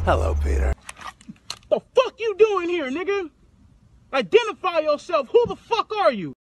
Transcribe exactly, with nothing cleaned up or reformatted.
Hello, Peter. The fuck you doing here, nigga? Identify yourself. Who the fuck are you?